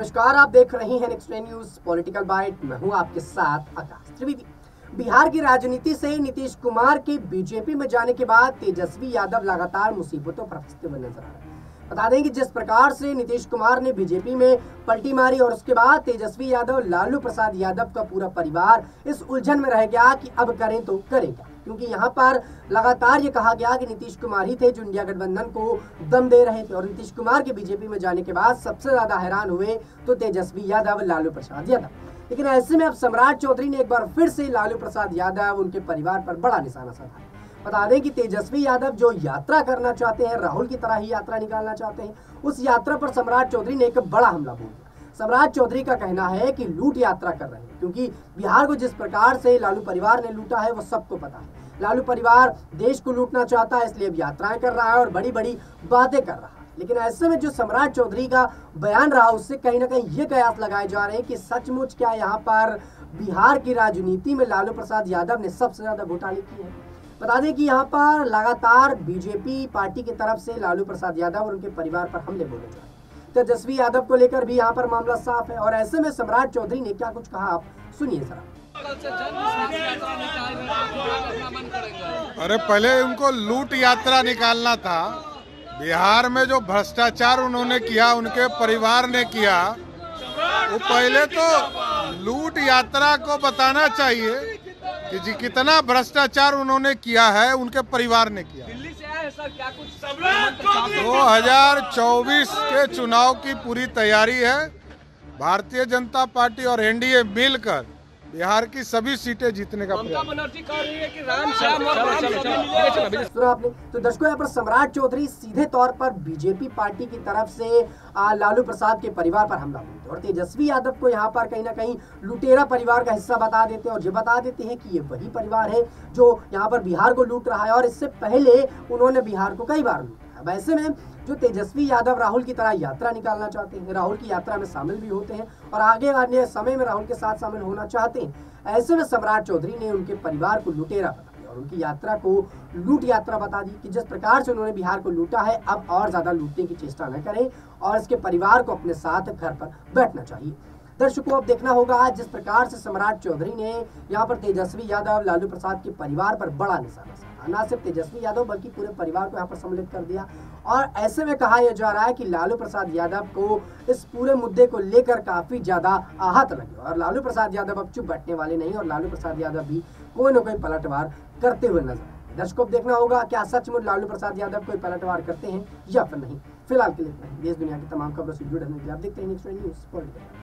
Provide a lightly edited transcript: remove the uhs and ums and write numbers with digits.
नमस्कार, आप देख रहे हैं नेक्स्ट न्यूज पॉलिटिकल बाइट। मैं हूं आपके साथ आकाश त्रिवेदी। बिहार की राजनीति से नीतीश कुमार के बीजेपी में जाने के बाद तेजस्वी यादव लगातार मुसीबतों पर फंसते हुए नजर आ रहे हैं। बता दें कि जिस प्रकार से नीतीश कुमार ने बीजेपी में पलटी मारी और उसके बाद तेजस्वी यादव, लालू प्रसाद यादव का पूरा परिवार इस उलझन में रह गया कि अब करें तो करें क्या, क्योंकि यहाँ पर लगातार ये कहा गया कि नीतीश कुमार ही थे जो इंडिया गठबंधन को दम दे रहे थे और नीतीश कुमार के बीजेपी में जाने के बाद सबसे ज्यादा हैरान हुए तो तेजस्वी यादव, लालू प्रसाद यादव। लेकिन ऐसे में अब सम्राट चौधरी ने एक बार फिर से लालू प्रसाद यादव, उनके परिवार पर बड़ा निशाना साधा। बता दें कि तेजस्वी यादव जो यात्रा करना चाहते हैं, राहुल की तरह ही यात्रा निकालना चाहते हैं, उस यात्रा पर सम्राट चौधरी ने एक बड़ा हमला बोल दिया। सम्राट चौधरी का कहना है कि लूट यात्रा कर रहे हैं, क्योंकि बिहार को जिस प्रकार से लालू परिवार ने लूटा है वो सबको पता है। लालू परिवार देश को लूटना चाहता है, इसलिए यात्राएं कर रहा है और बड़ी बड़ी बातें कर रहा है। लेकिन ऐसे में जो सम्राट चौधरी का बयान रहा, उससे कहीं ना कहीं ये कयास लगाए जा रहे हैं कि सचमुच क्या यहाँ पर बिहार की राजनीति में लालू प्रसाद यादव ने सबसे ज्यादा घोटाले किए हैं। बता दें कि यहाँ पर लगातार बीजेपी पार्टी की तरफ से लालू प्रसाद यादव और उनके परिवार पर हमले बोले जा रहे हैं। तेजस्वी यादव को लेकर भी यहाँ पर मामला साफ है और ऐसे में सम्राट चौधरी ने क्या कुछ कहा, आप सुनिए जरा। अरे पहले उनको लूट यात्रा निकालना था। बिहार में जो भ्रष्टाचार उन्होंने किया, उनके परिवार ने किया, वो पहले तो लूट यात्रा को बताना चाहिए कि जी कितना भ्रष्टाचार उन्होंने किया है, उनके परिवार ने किया। 2024 के चुनाव की पूरी तैयारी है। भारतीय जनता पार्टी और एनडीए मिलकर बिहार की सभी सीटें जीतने का प्रयास। सुना आपने। तो दर्शकों, यहाँ पर सम्राट चौधरी सीधे तौर पर बीजेपी पार्टी की तरफ से लालू प्रसाद के परिवार पर हमला बोलते और तेजस्वी यादव को यहाँ पर कहीं ना कहीं लुटेरा परिवार का हिस्सा बता देते हैं और ये बता देते हैं कि ये वही परिवार है जो यहाँ पर बिहार को लूट रहा है और इससे पहले उन्होंने बिहार को कई बार लूटा है। वैसे में जो तेजस्वी यादव राहुल की तरह यात्रा निकालना चाहते हैं, राहुल की यात्रा में शामिल भी होते हैं और आगे आने समय में राहुल के साथ शामिल होना चाहते हैं, ऐसे में सम्राट चौधरी ने उनके परिवार को लुटेरा बता दिया और उनकी यात्रा को लूट यात्रा बता दी कि जिस प्रकार से उन्होंने बिहार को लूटा है, अब और ज्यादा लूटने की चेष्टा न करें और इसके परिवार को अपने साथ घर पर बैठना चाहिए। दर्शकों, अब देखना होगा जिस प्रकार से सम्राट चौधरी ने यहाँ पर तेजस्वी यादव, लालू प्रसाद के परिवार पर बड़ा निशाना साधा। न सिर्फ तेजस्वी यादव बल्कि पूरे परिवार को यहाँ पर सम्मिलित कर दिया और ऐसे में कहा यह जा रहा है कि लालू प्रसाद यादव को इस पूरे मुद्दे को लेकर काफी ज्यादा आहत लगे और लालू प्रसाद यादव अब चुप बैठने वाले नहीं और लालू प्रसाद यादव भी कोई न कोई पलटवार करते हुए नजर आए। दर्शकों, देखना होगा क्या सचमुच लालू प्रसाद यादव कोई पलटवार करते हैं या फिर नहीं। फिलहाल के लिए देश दुनिया की तमाम खबरों से जुड़े रहने के लिए आप देखते हैं नेक्स्ट न्यूज पॉलिटिकल।